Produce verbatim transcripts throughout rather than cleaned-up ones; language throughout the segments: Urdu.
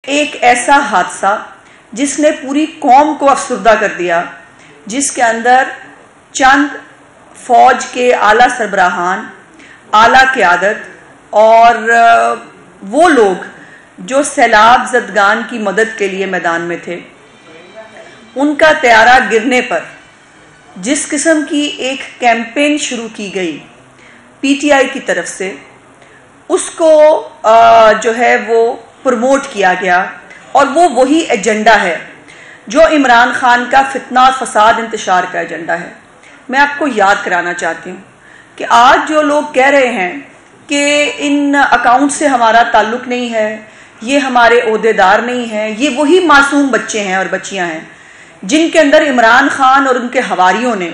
ایک ایسا حادثہ جس نے پوری قوم کو افسردہ کر دیا، جس کے اندر چند فوج کے اعلیٰ سربراہان، اعلیٰ قیادت اور وہ لوگ جو سیلاب زدگان کی مدد کے لیے میدان میں تھے، ان کا طیارہ گرنے پر جس قسم کی ایک کیمپین شروع کی گئی پی ٹی آئی کی طرف سے، اس کو جو ہے وہ پروموٹ کیا گیا، اور وہ وہی ایجنڈا ہے جو عمران خان کا فتنہ اور فساد انتشار کا ایجنڈا ہے۔ میں آپ کو یاد کرانا چاہتی ہوں کہ آج جو لوگ کہہ رہے ہیں کہ ان اکاؤنٹ سے ہمارا تعلق نہیں ہے، یہ ہمارے عہدیدار نہیں ہیں، یہ وہی معصوم بچے ہیں اور بچیاں ہیں جن کے اندر عمران خان اور ان کے حواریوں نے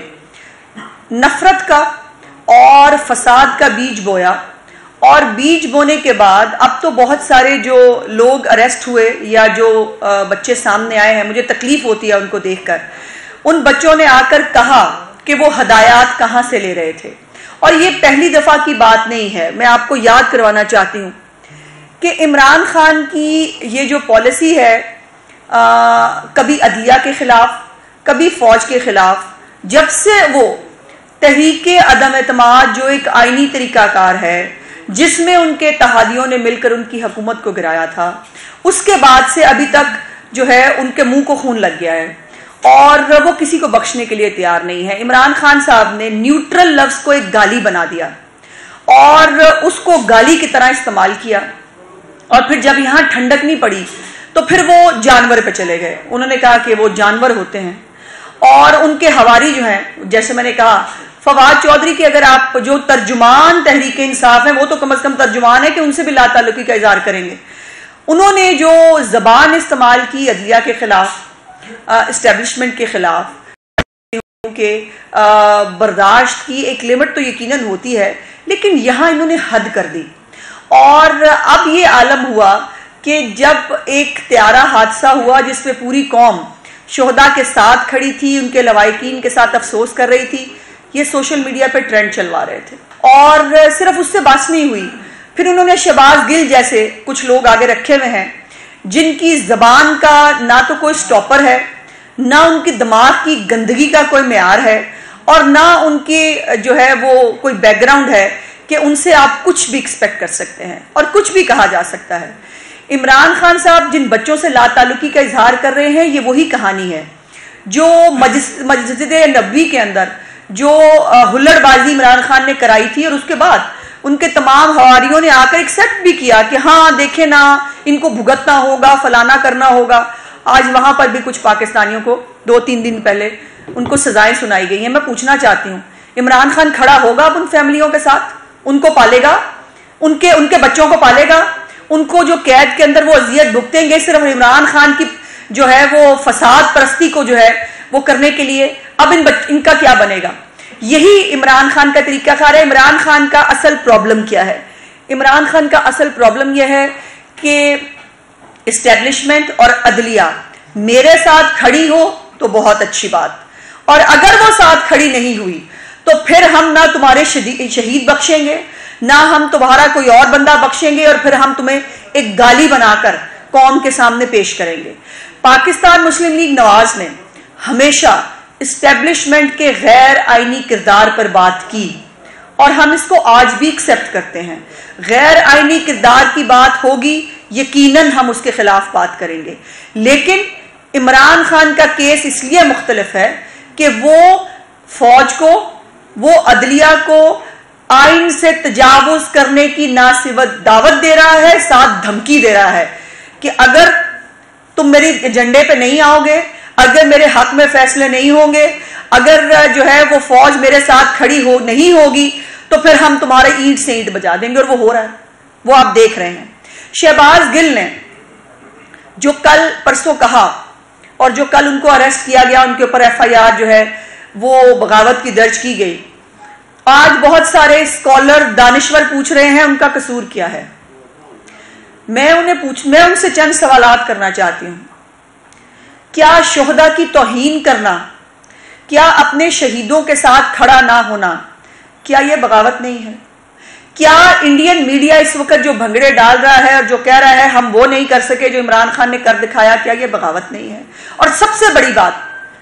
نفرت کا اور فساد کا بیج بویا، اور بیج بونے کے بعد اب تو بہت سارے جو لوگ اریسٹ ہوئے یا جو بچے سامنے آئے ہیں، مجھے تکلیف ہوتی ہے ان کو دیکھ کر، ان بچوں نے آ کر کہا کہ وہ ہدایات کہاں سے لے رہے تھے۔ اور یہ پہلی دفعہ کی بات نہیں ہے، میں آپ کو یاد کروانا چاہتی ہوں کہ عمران خان کی یہ جو پالیسی ہے، آ, کبھی عدلیہ کے خلاف، کبھی فوج کے خلاف، جب سے وہ تحریک عدم اعتماد جو ایک آئینی طریقہ کار ہے جس میں ان کے اتحادیوں نے مل کر ان کی حکومت کو گرایا تھا، اس کے بعد سے ابھی تک جو ہے ان کے منہ کو خون لگ گیا ہے اور وہ کسی کو بخشنے کے لیے تیار نہیں ہے۔ عمران خان صاحب نے نیوٹرل لفظ کو ایک گالی بنا دیا اور اس کو گالی کی طرح استعمال کیا، اور پھر جب یہاں ٹھنڈک نہیں پڑی تو پھر وہ جانور پہ چلے گئے۔ انہوں نے کہا کہ وہ جانور ہوتے ہیں، اور ان کے حواری جو ہیں، جیسے میں نے کہا فواد چودھری کے اگر آپ جو ترجمان تحریک انصاف ہیں، وہ تو کم از کم ترجمان ہے کہ ان سے بھی لا تعلقی کا اظہار کریں گے۔ انہوں نے جو زبان استعمال کی عدلیہ کے خلاف، اسٹیبلشمنٹ کے خلاف، کہ برداشت کی ایک لمٹ تو یقیناً ہوتی ہے، لیکن یہاں انہوں نے حد کر دی۔ اور اب یہ عالم ہوا کہ جب ایک طیارہ حادثہ ہوا جس پہ پوری قوم شہداء کے ساتھ کھڑی تھی، ان کے لواحقین کے ساتھ افسوس کر رہی تھی، یہ سوشل میڈیا پہ ٹرینڈ چلوا رہے تھے، اور صرف اس سے بس نہیں ہوئی، پھر انہوں نے شہباز گل جیسے کچھ لوگ آگے رکھے ہوئے ہیں جن کی زبان کا نہ تو کوئی سٹاپر ہے، نہ ان کی دماغ کی گندگی کا کوئی معیار ہے، اور نہ ان کی جو ہے وہ کوئی بیک گراؤنڈ ہے کہ ان سے آپ کچھ بھی ایکسپیکٹ کر سکتے ہیں اور کچھ بھی کہا جا سکتا ہے۔ عمران خان صاحب جن بچوں سے لا تعلقی کا اظہار کر رہے ہیں، یہ وہی کہانی ہے جو مسجد نبوی کے اندر جو ہلڑ بازی عمران خان نے کرائی تھی، اور اس کے بعد ان کے تمام حواریوں نے آ کر ایکسیپٹ بھی کیا کہ ہاں دیکھیں نا، ان کو بھگتنا ہوگا، فلانا کرنا ہوگا۔ آج وہاں پر بھی کچھ پاکستانیوں کو دو تین دن پہلے ان کو سزائیں سنائی گئی ہیں۔ میں پوچھنا چاہتی ہوں، عمران خان کھڑا ہوگا اب ان فیملیوں کے ساتھ؟ ان کو پالے گا، ان کے ان کے بچوں کو پالے گا؟ ان کو جو قید کے اندر وہ اذیت بھگتیں گے صرف عمران خان کی جو ہے وہ فساد پرستی کو جو ہے وہ کرنے کے لیے، اب ان, بچ... ان کا کیا بنے گا؟ یہی عمران خان کا طریقہ کار ہے۔ عمران خان کا اصل پرابلم کیا ہے؟ عمران خان کا اصل پرابلم یہ ہے کہ اسٹیبلشمنٹ اور عدلیہ میرے ساتھ کھڑی ہو تو بہت اچھی بات، اور اگر وہ ساتھ کھڑی نہیں ہوئی تو پھر ہم نہ تمہارے شہید بخشیں گے، نہ ہم تمہارا کوئی اور بندہ بخشیں گے، اور پھر ہم تمہیں ایک گالی بنا کر قوم کے سامنے پیش کریں گے۔ پاکستان مسلم لیگ نواز نے ہمیشہ اسٹیبلشمنٹ کے غیر آئینی کردار پر بات کی، اور ہم اس کو آج بھی ایکسپٹ کرتے ہیں۔ غیر آئینی کردار کی بات ہوگی، یقیناً ہم اس کے خلاف بات کریں گے، لیکن عمران خان کا کیس اس لیے مختلف ہے کہ وہ فوج کو، وہ عدلیہ کو آئین سے تجاوز کرنے کی نہ صرف دعوت دے رہا ہے، ساتھ دھمکی دے رہا ہے کہ اگر تم میری ایجنڈے پہ نہیں آؤ گے، اگر میرے حق میں فیصلے نہیں ہوں گے، اگر جو ہے وہ فوج میرے ساتھ کھڑی ہو نہیں ہوگی، تو پھر ہم تمہارے اینٹ سے اینٹ بجا دیں گے، اور وہ ہو رہا ہے، وہ آپ دیکھ رہے ہیں۔ شہباز گل نے جو کل پرسوں کہا، اور جو کل ان کو اریسٹ کیا گیا، ان کے اوپر ایف آئی آر جو ہے وہ بغاوت کی درج کی گئی، آج بہت سارے اسکالر دانشور پوچھ رہے ہیں ان کا قصور کیا ہے۔ میں انہیں پوچھ میں ان سے چند سوالات کرنا چاہتی ہوں۔ کیا شہداء کی توہین کرنا، کیا اپنے شہیدوں کے ساتھ کھڑا نہ ہونا، کیا یہ بغاوت نہیں ہے؟ کیا انڈین میڈیا اس وقت جو بھنگڑے ڈال رہا ہے اور جو کہہ رہا ہے ہم وہ نہیں کر سکے جو عمران خان نے کر دکھایا، کیا یہ بغاوت نہیں ہے؟ اور سب سے بڑی بات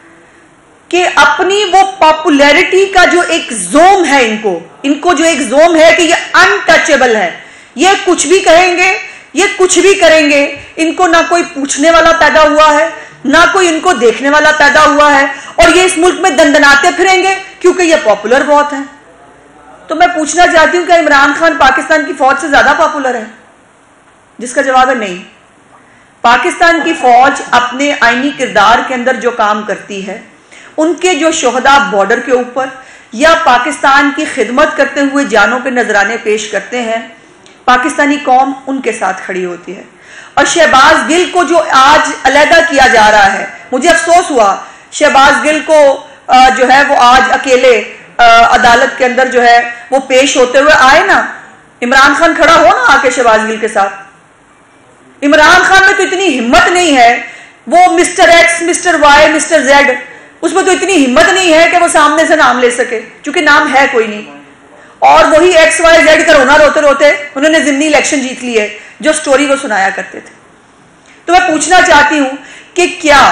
کہ اپنی وہ پاپولیرٹی کا جو ایک زوم ہے، ان کو ان کو جو ایک زوم ہے کہ یہ انٹچیبل ہے، یہ کچھ بھی کہیں گے، یہ کچھ بھی کریں گے، ان کو نہ کوئی پوچھنے والا پیدا ہوا ہے، نہ کوئی ان کو دیکھنے والا پیدا ہوا ہے، اور یہ اس ملک میں دندناتے پھریں گے کیونکہ یہ پاپولر بہت ہیں۔ تو میں پوچھنا چاہتی ہوں کہ عمران خان پاکستان کی فوج سے زیادہ پاپولر ہے؟ جس کا جواب ہے نہیں۔ پاکستان کی فوج اپنے آئینی کردار کے اندر جو کام کرتی ہے، ان کے جو شہداء بارڈر کے اوپر یا پاکستان کی خدمت کرتے ہوئے جانوں کے نذرانے پیش کرتے ہیں، پاکستانی قوم ان کے ساتھ کھڑی ہوتی ہے۔ اور شہباز گل کو جو آج علیحدہ کیا جا رہا ہے، مجھے افسوس ہوا شہباز گل کو جو ہے وہ آج اکیلے عدالت کے اندر جو ہے وہ پیش ہوتے ہوئے آئے نا، عمران خان کھڑا ہو نا آ کے شہباز گل کے ساتھ۔ عمران خان میں تو اتنی ہمت نہیں ہے، وہ mister X, mister Y, mister Z, اس میں تو اتنی ہمت نہیں ہے کہ وہ سامنے سے نام لے سکے، چونکہ نام ہے کوئی نہیں۔ اور وہی ایکس وائی زیڈ کا رونا روتے روتے انہوں نے ضمنی الیکشن جیت لی ہے، جو سٹوری وہ سنایا کرتے تھے۔ تو میں پوچھنا چاہتی ہوں کہ کیا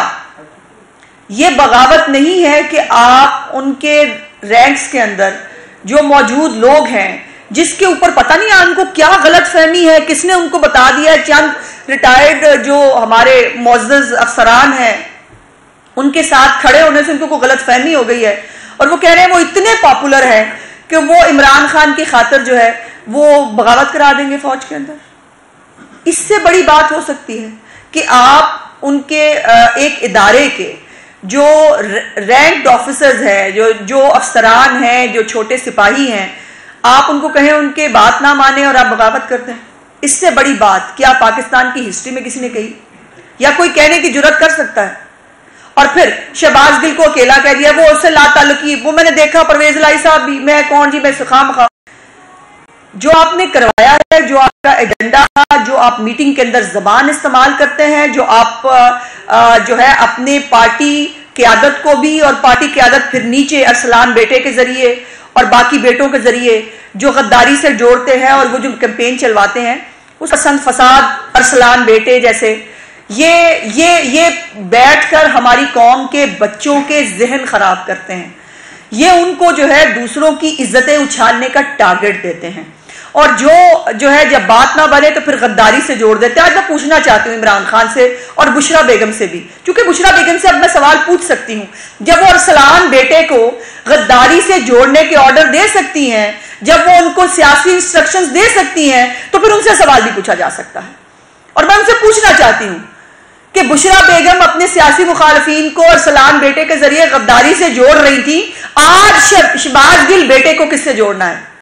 یہ بغاوت نہیں ہے کہ آپ ان کے رینکس کے اندر جو موجود لوگ ہیں، جس کے اوپر پتہ نہیں ان کو کیا غلط فہمی ہے، کس نے ان کو بتا دیا ہے، چند ریٹائرڈ جو ہمارے معزز افسران ہیں ان کے ساتھ کھڑے ہونے سے ان کو غلط فہمی ہو گئی ہے، اور وہ کہہ رہے ہیں وہ اتنے پاپولر ہیں کہ وہ عمران خان کی خاطر جو ہے وہ بغاوت کرا دیں گے فوج کے اندر۔ اس سے بڑی بات ہو سکتی ہے کہ آپ ان کے ایک ادارے کے جو رینکڈ آفیسرز ہیں، جو جو افسران ہیں، جو چھوٹے سپاہی ہیں، آپ ان کو کہیں ان کے بات نہ مانیں اور آپ بغاوت کرتے ہیں۔ اس سے بڑی بات کیا پاکستان کی ہسٹری میں کسی نے کہی، یا کوئی کہنے کی جرات کر سکتا ہے؟ اور پھر شہباز گل کو اکیلا کہہ دیا، وہ اس سے لا تعلقی، وہ میں نے دیکھا پرویز الہی صاحب بھی، میں کون جی، میں خواہ مخواہ۔ جو آپ نے کروایا ہے، جو آپ کا ایجنڈا، جو آپ میٹنگ کے اندر زبان استعمال کرتے ہیں، جو آپ جو ہے اپنے پارٹی قیادت کو بھی اور پارٹی قیادت پھر نیچے ارسلان بیٹے کے ذریعے اور باقی بیٹوں کے ذریعے جو غداری سے جوڑتے ہیں اور وہ جو کیمپین چلواتے ہیں، اس پسند فساد ارسلان بیٹے جیسے، یہ یہ یہ بیٹھ کر ہماری قوم کے بچوں کے ذہن خراب کرتے ہیں، یہ ان کو جو ہے دوسروں کی عزتیں اچھالنے کا ٹارگٹ دیتے ہیں، اور جو جو ہے جب بات نہ بنے تو پھر غداری سے جوڑ دیتے ہیں۔ آج میں پوچھنا چاہتی ہوں عمران خان سے اور بشرا بیگم سے بھی، کیونکہ بشرا بیگم سے اب میں سوال پوچھ سکتی ہوں، جب وہ ارسلان بیٹے کو غداری سے جوڑنے کے آرڈر دے سکتی ہیں، جب وہ ان کو سیاسی انسٹرکشنز دے سکتی ہیں، تو پھر ان سے سوال بھی پوچھا جا سکتا ہے۔ اور میں ان سے پوچھنا چاہتی ہوں کہ بشرا بیگم اپنے سیاسی مخالفین کو ارسلان بیٹے کے ذریعے غداری سے جوڑ رہی تھی، آج شہباز گل بیٹے کو کس سے جوڑنا ہے؟